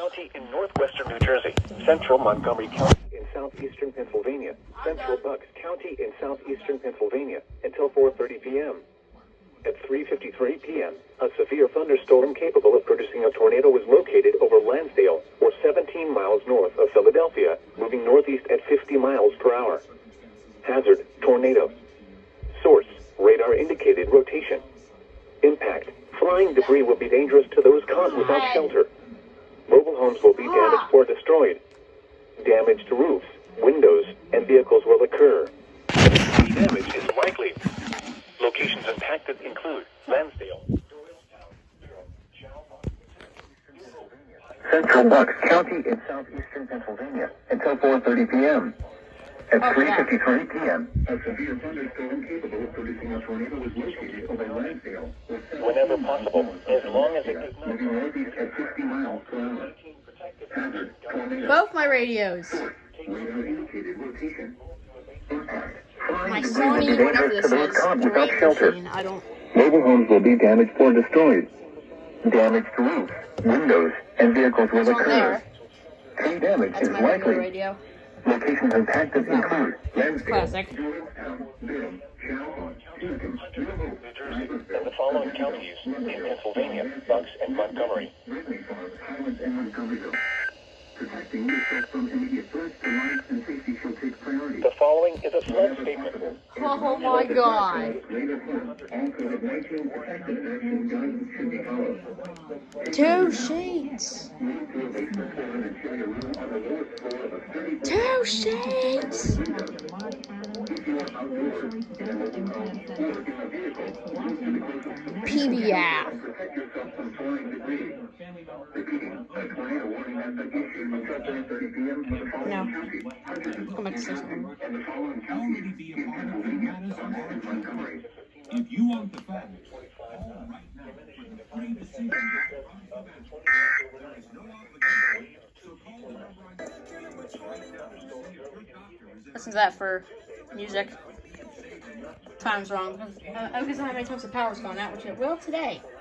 County in northwestern New Jersey, central Montgomery County in southeastern Pennsylvania, central Bucks County in southeastern Pennsylvania until 4:30 p.m. At 3:53 p.m., a severe thunderstorm capable of producing a tornado was located over Lansdale, or 17 miles north of Philadelphia, moving northeast at 50 miles per hour. Hazard, tornado. Source, radar indicated rotation. Impact, flying debris will be dangerous to those caught without shelter. Mobile homes will be damaged or destroyed. Damaged roofs, windows, and vehicles will occur. Damage is likely. Locations impacted include Lansdale, Central Bucks County in southeastern Pennsylvania until 4:30 p.m. At 3:53 p.m., a severe thunderstorm capable of producing a tornado was located over Lansdale. Whenever possible, as long as it does not move northeast at 50 miles per hour. Hazard, tornado. Both my radios. Radar indicated rotation. Impact. My Sony, whatever this is, machine, I don't... Mobile homes will be damaged or destroyed. Damaged roofs, windows, and vehicles will occur. Tree damage That's is my likely. radio. Locations impacted include Lansdale, Classic. Durham, Durham, Charlestown, Houston, New Jersey, and the following counties in Pennsylvania, Bucks, and Montgomery. Highlands, and Montgomeryville. Protecting yourself from immediate threats to life and safety shall take priority. The following is a flood statement. Oh my god. Two sheets. Two sheets. PBR. No. Come back to system. Already be a part of the matters of Montgomery. If you want the facts, call right now for the free decision. There is no obligation, so call the number. Listen to that for music. Time's wrong. Because I don't know how many times the power's gone out, which it will today.